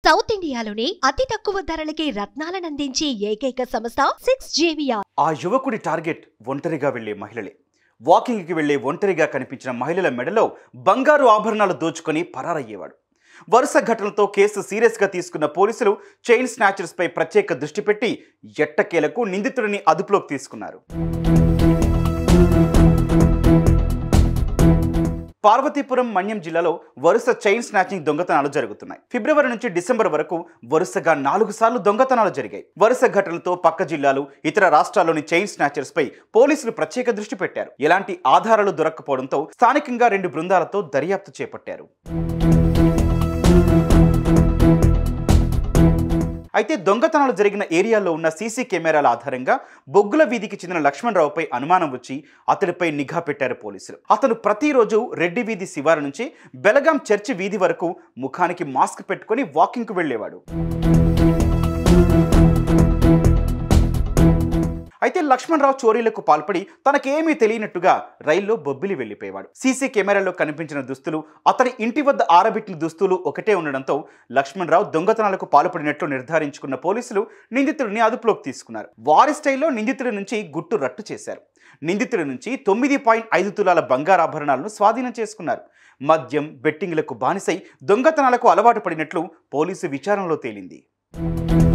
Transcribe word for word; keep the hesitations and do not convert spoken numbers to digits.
South ఇండియాలోనే అతి తక్కువ ధరలకి రత్నాలను అందించే ఏకైక సంస్థ సిక్స్ జేవియర్. ఆ యువకుడి టార్గెట్ ఒంటరిగా వెళ్లే మహిళలే. వాకింగ్కి వెళ్లే ఒంటరిగా కనిపించిన మహిళల మెడలో బంగారు ఆభరణాలు దోచుకొని పరారయ్యేవాడు. వరుస ఘటనలతో కేసు సీరియస్గా తీసుకున్న పోలీసులు చైన్ స్నాచర్స్ పై ప్రత్యేక దృష్టి పెట్టి ఎట్టకేలకు నిందితుడిని అదుపులోకి తీసుకున్నారు. పార్వతీపురం మన్యం జిల్లాలో వరుస చైన్ స్నాచింగ్ దొంగతనాలు జరుగుతున్నాయి. ఫిబ్రవరి నుంచి డిసెంబర్ వరకు వరుసగా నాలుగు సార్లు దొంగతనాలు జరిగాయి. వరుస ఘటనలతో పక్క జిల్లాలు, ఇతర రాష్ట్రాల్లోని చైన్ స్నాచర్స్ పై పోలీసులు ప్రత్యేక దృష్టి పెట్టారు. ఎలాంటి ఆధారాలు దొరక్కపోవడంతో స్థానికంగా రెండు బృందాలతో దర్యాప్తు చేపట్టారు. అయితే దొంగతనాలు జరిగిన ఏరియాలో ఉన్న సీసీ కెమెరాల ఆధారంగా బొగ్గుల వీధికి చెందిన లక్ష్మణరావుపై అనుమానం వచ్చి అతడిపై నిఘా పెట్టారు పోలీసులు. అతను ప్రతిరోజు రెడ్డి వీధి శివారు నుంచి బెలగాం చర్చి వీధి వరకు ముఖానికి మాస్క్ పెట్టుకుని వాకింగ్కు వెళ్లేవాడు. అయితే లక్ష్మణరావు చోరీలకు పాల్పడి తనకేమీ తెలియనట్టుగా రైల్లో బొబ్బిలి వెళ్లిపోయేవాడు. సీసీ కెమెరాలో కనిపించిన దుస్తులు, అతని ఇంటి వద్ద ఆరబెట్టిన దుస్తులు ఒకటే ఉండడంతో లక్ష్మణరావు దొంగతనాలకు పాల్పడినట్లు నిర్ధారించుకున్న పోలీసులు నిందితుడిని అదుపులోకి తీసుకున్నారు. వారి స్టైల్లో నిందితుడి నుంచి గుట్టు రట్టు చేశారు. నిందితుడి నుంచి తొమ్మిది పాయింట్ ఐదు తులాల బంగారాభరణాలను స్వాధీనం చేసుకున్నారు. మద్యం, బెట్టింగ్లకు బానిసై దొంగతనాలకు అలవాటు పడినట్లు పోలీసు విచారణలో తేలింది.